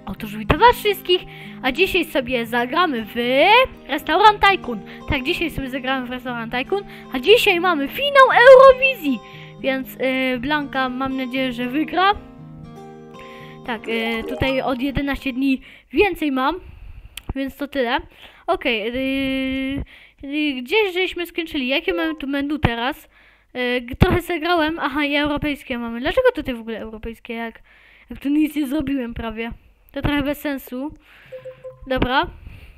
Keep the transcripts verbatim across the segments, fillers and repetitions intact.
Otóż witam was wszystkich, a dzisiaj sobie zagramy w Restaurant Tycoon. Tak, dzisiaj sobie zagramy w Restaurant Tycoon, a dzisiaj mamy finał Eurowizji. Więc yy, Blanka, mam nadzieję, że wygra. Tak, yy, tutaj od jedenastu dni więcej mam, więc to tyle. Okej, okay, yy, yy, gdzieś żeśmy skończyli, jakie mamy tu menu teraz? Yy, trochę zagrałem, aha, i europejskie mamy. Dlaczego tutaj w ogóle europejskie, jak, jak tu nic nie zrobiłem prawie? To trochę bez sensu. Dobra.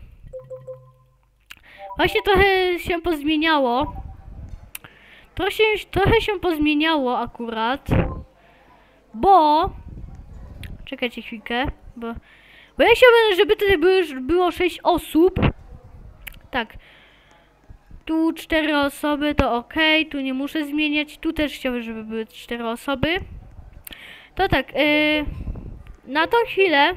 Właśnie trochę się pozmieniało. Trochę, trochę się pozmieniało akurat. Bo... Czekajcie chwilkę. Bo, bo ja chciałbym, żeby tutaj było, było sześć osób. Tak. Tu cztery osoby, to ok. Tu nie muszę zmieniać. Tu też chciałbym, żeby były cztery osoby. To tak. Yy, na tą chwilę...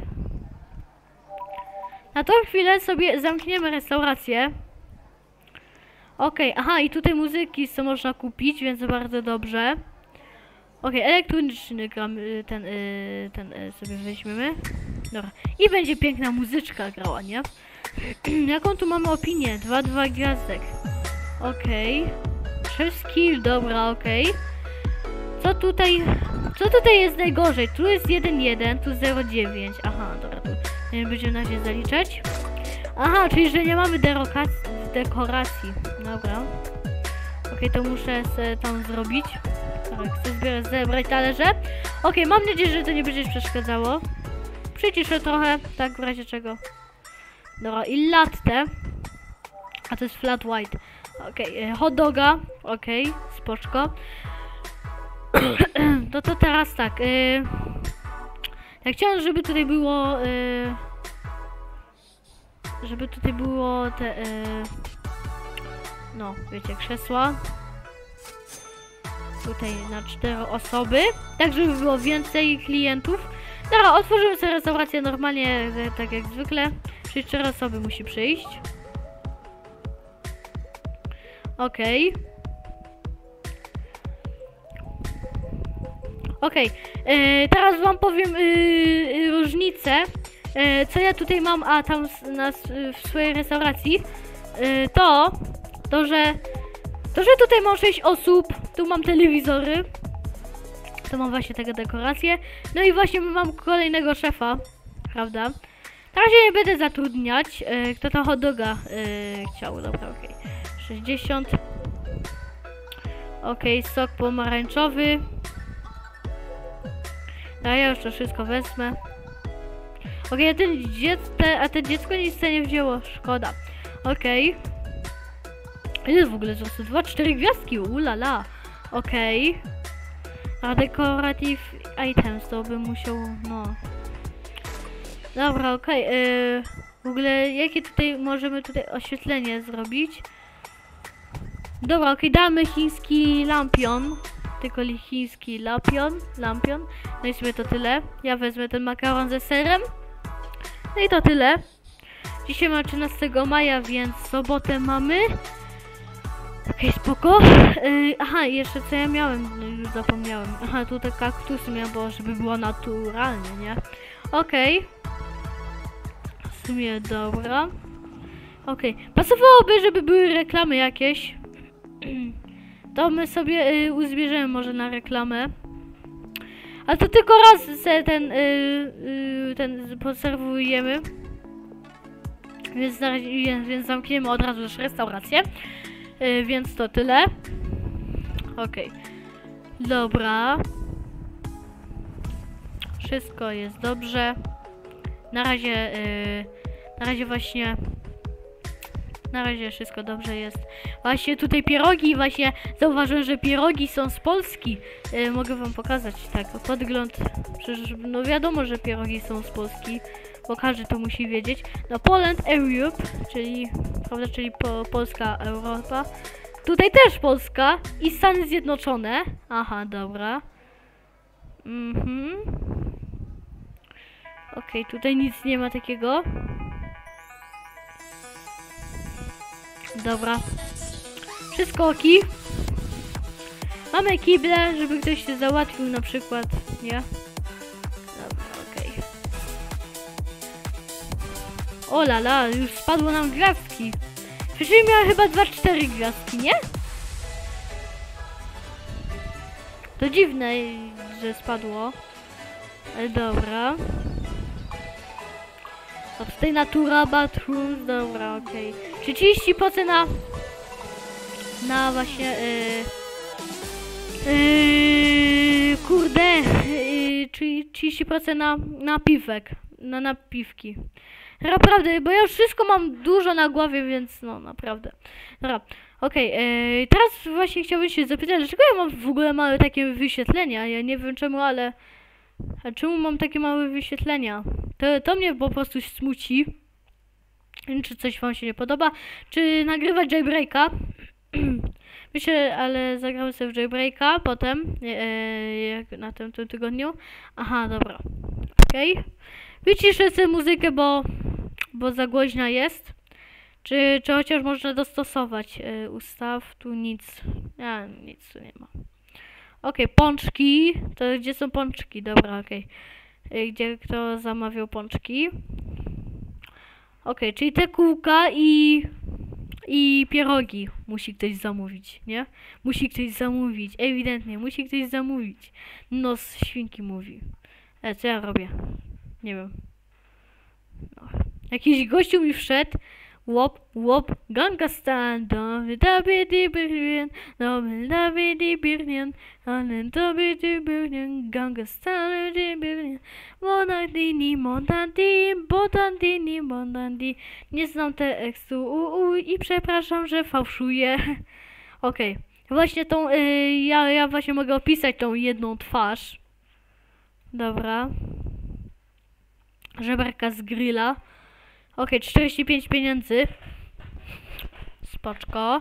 Na tą chwilę sobie zamkniemy restaurację. Okej, okay, aha, i tutaj muzyki co można kupić, więc bardzo dobrze. Okej, okay, elektroniczny gram, ten, ten sobie weźmiemy. Dobra, i będzie piękna muzyczka grała, nie? Jaką tu mamy opinię? dwa dwa gwiazdek. Okej. Okay. Skill, dobra, okej. Okay. Co tutaj, co tutaj jest najgorzej? Tu jest jeden jeden, tu zero dziewięć. Aha, dobra, tu nie będziemy na razie zaliczać. Aha, czyli że nie mamy dekoracji. Dobra. Okej, okay, to muszę sobie tam zrobić. Tak, chcę zbierać, zebrać talerze. Okej, okay, mam nadzieję, że to nie będzie przeszkadzało. Przyciszę trochę, tak w razie czego. Dobra, i latte. A to jest flat white. Okej, okay, hot doga. Okej, okay, spoczko. No to teraz tak. Yy, ja chciałem, żeby tutaj było... Yy, żeby tutaj było te... Yy, no, wiecie, krzesła. Tutaj na cztery osoby. Tak, żeby było więcej klientów. Dobra, otworzymy sobie restaurację normalnie, tak jak zwykle. Czyli cztery osoby musi przyjść. Okej. Okay. Okej, okay. Yy, teraz wam powiem yy, yy, różnicę, yy, co ja tutaj mam, a tam na, w swojej restauracji, yy, to, to, że, to, że tutaj mam sześć osób, tu mam telewizory, tu mam właśnie takie dekoracje, no i właśnie mam kolejnego szefa, prawda? Teraz się nie będę zatrudniać, yy, kto to hot doga yy, chciał, dobra, okej, okay. sześćdziesiąt, okej, okay, sok pomarańczowy. A ja już to wszystko wezmę. Okej, okay, a, ten dziecko, a ten dziecko nic nie wzięło. Szkoda. Okej. Okay. Ile jest w ogóle czasu? Dwa, cztery gwiazdki. Ulala. Okej. Okay. A decorative items to bym musiał, no. Dobra, okej. Okay. Yy, w ogóle jakie tutaj możemy tutaj oświetlenie zrobić? Dobra, okej, okay, damy chiński lampion. Tylko chiński lampion, lampion. No i sobie to tyle. Ja wezmę ten makaron ze serem. No i to tyle. Dzisiaj ma trzynastego maja, więc sobotę mamy. Okej, okay, spoko. Yy, aha, jeszcze co ja miałem? No, już zapomniałem. Aha, tutaj kaktusy miałem, bo żeby było naturalnie, nie? Okej. Okay. W sumie dobra. Okej. Okay. Pasowałoby, żeby były reklamy jakieś. To my sobie y, uzbierzemy może na reklamę. Ale to tylko raz se ten, y, y, ten poserwujemy. Więc, więc zamkniemy od razu już restaurację. Y, więc to tyle. Okej. Okay. Dobra. Wszystko jest dobrze. Na razie, y, na razie właśnie... Na razie wszystko dobrze jest. Właśnie tutaj pierogi, właśnie zauważyłem, że pierogi są z Polski. Yy, mogę wam pokazać, tak, podgląd. Przecież no wiadomo, że pierogi są z Polski, bo każdy to musi wiedzieć. No Poland Europe, czyli, prawda, czyli po, Polska, Europa. Tutaj też Polska i Stany Zjednoczone. Aha, dobra. Mhm. Okej, okay, tutaj nic nie ma takiego. Dobra. Wszystko oki. Mamy kible, żeby ktoś się załatwił na przykład, nie? Dobra, okej. O la la, już spadło nam gwiazdki. Wcześniej miałem chyba dwa cztery gwiazdki, nie? To dziwne, że spadło. Ale dobra. A tutaj natura, bathrooms, dobra, okej. Okay. trzydzieści procent na... Na właśnie... Yy, yy, kurde... Yy, trzydzieści procent na, na piwek. Na napiwki. Naprawdę, bo ja już wszystko mam dużo na głowie, więc no naprawdę. Dobra, okej, okay, yy, teraz właśnie chciałbym się zapytać, dlaczego ja mam w ogóle małe takie wyświetlenia? Ja nie wiem czemu, ale... A czemu mam takie małe wyświetlenia? To, to mnie po prostu smuci. Czy coś wam się nie podoba? Czy nagrywać jailbreaka? Myślę, ale zagramy sobie w jailbreaka potem, yy, jak na tym, tym tygodniu. Aha, dobra. Okej. Okay. Wyciszę sobie muzykę, bo, bo za głośna jest. Czy, czy chociaż można dostosować? Yy, ustaw, tu nic. Ja, nic tu nie ma. Okej, okay, pączki. To gdzie są pączki? Dobra, okej. Okay. Yy, gdzie kto zamawiał pączki? Okej, okay, czyli te kółka i... I pierogi musi ktoś zamówić, nie? Musi ktoś zamówić, ewidentnie, musi ktoś zamówić. Nos świnki mówi. E, co ja robię? Nie wiem. No. Jakiś gościu mi wszedł. Łop, łop, ganga stan, domy, doby, dybirnien, domy, doby, dybirnien, domy, doby, dybirnien, ganga stan, dybirnien, monandini, montandi, botandini, montandi. Nie znam tekstu u, u, i przepraszam, że fałszuję. Okej, okay. Właśnie tą, y, ja, ja właśnie mogę opisać tą jedną twarz. Dobra. Żeberka z grilla. Okej, okay, czterdzieści pięć pieniędzy. Spoczko.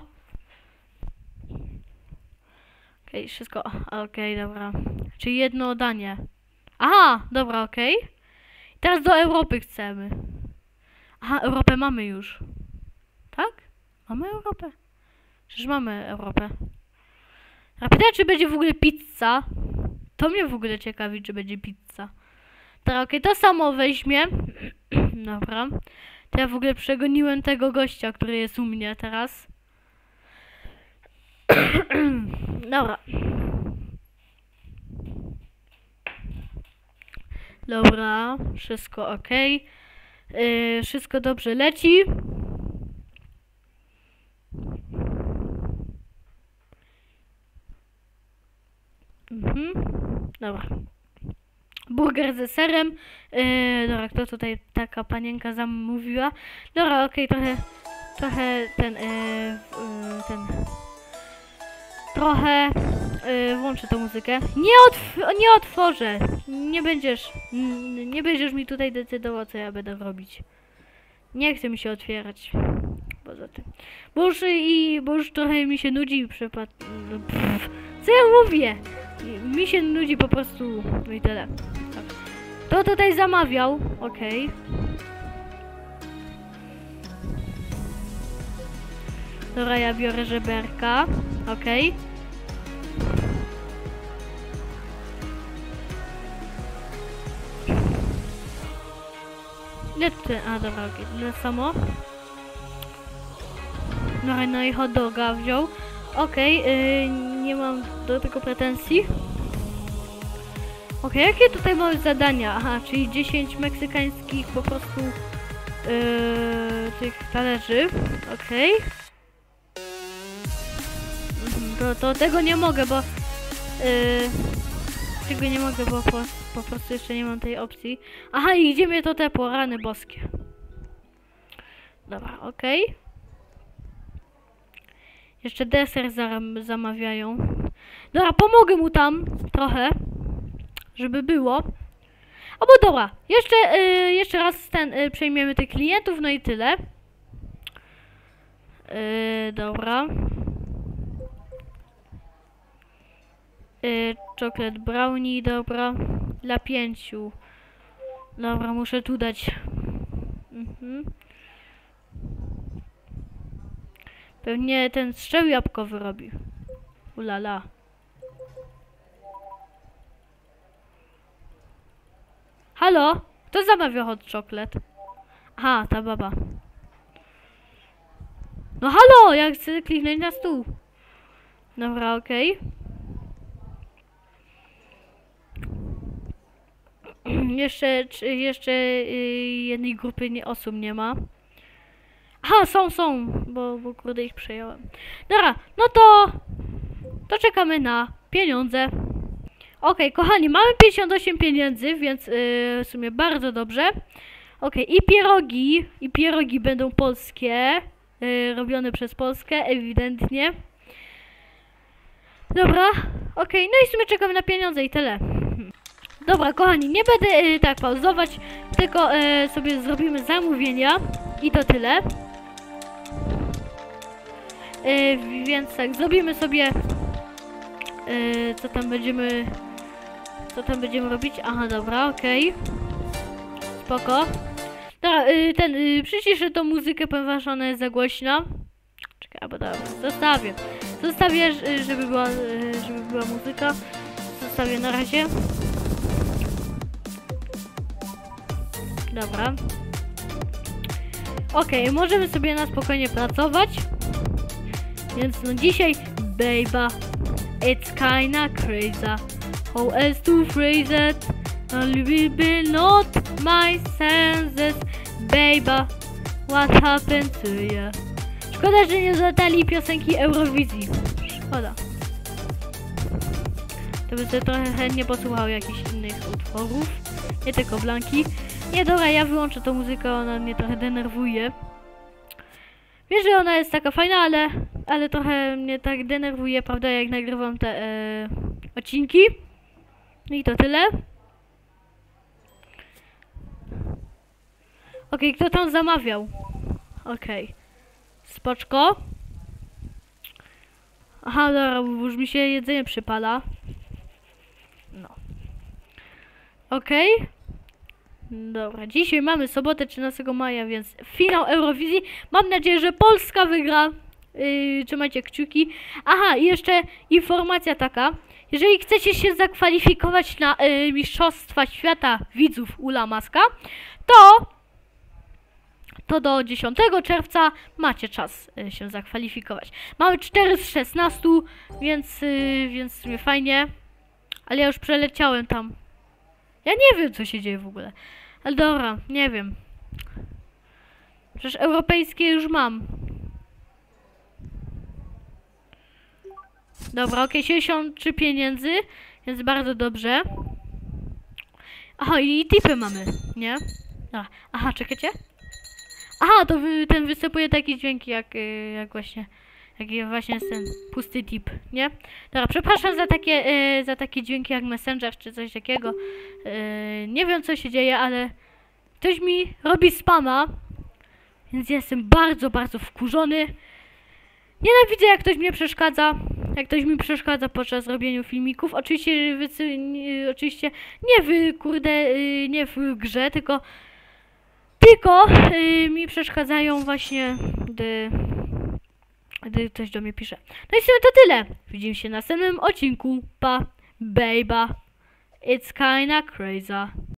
Okej, okay, wszystko. Okej, okay, dobra. Czyli jedno danie. Aha, dobra, okej. Okay. Teraz do Europy chcemy. Aha, Europę mamy już. Tak? Mamy Europę? Przecież mamy Europę. A pytanie, czy będzie w ogóle pizza? To mnie w ogóle ciekawi, czy będzie pizza. Dobra, okej, okay, to samo weźmie. Dobra. To ja w ogóle przegoniłem tego gościa, który jest u mnie teraz. Dobra. Dobra, wszystko ok. Yy, wszystko dobrze leci. Mhm. Dobra. Burger ze serem. Yy, dobra, kto tutaj taka panienka zamówiła? Dobra, okej, okay, trochę, trochę ten, yy, yy, ten, trochę yy, włączę tą muzykę. Nie, otw nie otworzę. Nie będziesz, nie będziesz mi tutaj decydował, co ja będę robić. Nie chcę mi się otwierać. Poza tym. Bo już, i, bo już trochę mi się nudzi przypad... Co ja mówię? Mi się nudzi po prostu. No i tyle. Tak. To tutaj zamawiał. Okej. Okay. Dobra, ja biorę żeberka. Okej. Okay. Nie ty. A dobra, okej. Okay. Tyle samo. No, no i hot doga wziął. Okej, okay, yy, nie mam do tego pretensji. Okej, okay, jakie tutaj mamy zadania? Aha, czyli dziesięć meksykańskich po prostu yy, tych talerzy. Okej. Okay. To, to tego nie mogę, bo yy, tego nie mogę, bo po, po prostu jeszcze nie mam tej opcji. Aha, i gdzie mnie to te porany boskie? Dobra, okej. Okay. Jeszcze deser zamawiają. Dobra, pomogę mu tam trochę, żeby było. O, bo dobra, jeszcze, yy, jeszcze raz ten, yy, przejmiemy tych klientów, no i tyle. Yy, dobra. Yy, chocolate brownie, dobra. Dla pięciu. Dobra, muszę tu dać. Mhm. Pewnie ten strzał jabłkowy robi. Ulala. Halo? Kto zamawia hot chocolate? Aha, ta baba. No halo, ja chcę kliknąć na stół. Dobra, okej. Jeszcze, czy, jeszcze yy, jednej grupy nie, osób nie ma. Aha, są, są, bo, bo kurde ich przejąłem. Dobra, no to... To czekamy na pieniądze. Okej, kochani, mamy pięćdziesiąt osiem pieniędzy, więc yy, w sumie bardzo dobrze. Okej, i pierogi, i pierogi będą polskie. Yy, robione przez Polskę, ewidentnie. Dobra, okej, no i w sumie czekamy na pieniądze i tyle. Dobra, kochani, nie będę yy, tak pauzować, tylko yy, sobie zrobimy zamówienia i to tyle. Yy, więc tak, zrobimy sobie, yy, co tam będziemy, co tam będziemy robić. Aha, dobra, okej. Spoko. Dobra, yy, ten, yy, przyciszę tą muzykę, ponieważ ona jest za głośna. Czekaj, bo dobra, zostawię. Zostawię, żeby była, żeby była muzyka. Zostawię na razie. Dobra. Okej, okay, możemy sobie na spokojnie pracować. Więc no dzisiaj, baby, it's kinda crazy. How else to phrase it? Only will be not my senses. Baby, what happened to you? Szkoda, że nie zadali piosenki Eurowizji. Szkoda. To by sobie trochę chętnie posłuchał jakichś innych utworów. Nie tylko Blanki. Nie, dobra, ja wyłączę tą muzykę, ona mnie trochę denerwuje. Wiem, że ona jest taka fajna, ale, ale trochę mnie tak denerwuje, prawda, jak nagrywam te e, odcinki. I to tyle. Okej, okay, kto tam zamawiał? Okej. Okay. Spoczko. Aha, dobra, bo już mi się jedzenie przypala. No. Okej. Okay. Dobra, dzisiaj mamy sobotę trzynastego maja, więc finał Eurowizji. Mam nadzieję, że Polska wygra. Yy, trzymajcie kciuki. Aha, i jeszcze informacja taka. Jeżeli chcecie się zakwalifikować na yy, Mistrzostwa Świata Widzów Ula Maska, to... to do dziesiątego czerwca macie czas y, się zakwalifikować. Mamy cztery z szesnastu, więc, y, więc w sumie fajnie. Ale ja już przeleciałem tam. Ja nie wiem, co się dzieje w ogóle. Ale dobra, nie wiem. Przecież europejskie już mam. Dobra, okej, okay, siedemdziesiąt trzy pieniędzy, więc bardzo dobrze. Aha, i tipy mamy, nie? Dobra. Aha, czekajcie. Aha, to wy, ten występuje taki dźwięk jak, yy, jak właśnie, jak właśnie jest ten pusty tip, nie? Dobra, przepraszam za takie, yy, za takie dźwięki jak Messenger czy coś takiego. Yy, nie wiem, co się dzieje, ale ktoś mi robi spama, więc jestem bardzo, bardzo wkurzony. Nienawidzę, jak ktoś mnie przeszkadza, jak ktoś mi przeszkadza podczas robienia filmików. Oczywiście, wy, nie, oczywiście nie w, kurde, yy, nie w grze, tylko Tylko yy, mi przeszkadzają właśnie, gdy, gdy ktoś do mnie pisze. No i w sumie to tyle. Widzimy się w następnym odcinku. Pa, baby. It's kinda crazy.